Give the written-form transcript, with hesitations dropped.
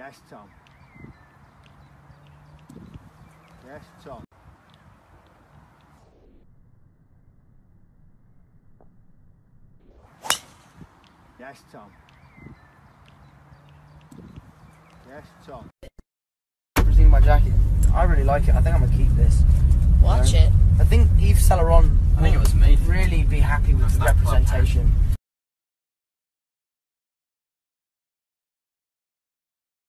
Yes, Tom. Yes, Tom. Yes, Tom. Yes, Tom. Representing my jacket. I really like it. I think I'm gonna keep this. Watch it. I think Yves Saint Laurent I think it was me. really be happy with the representation.